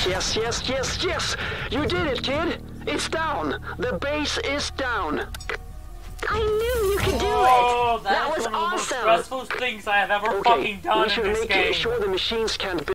Yes, yes, yes, yes! You did it, kid! It's down! The base is down! I knew you could do Oh, it! That was one of the most awesome! stressful things I have ever fucking done in this game. We should make sure the machines can't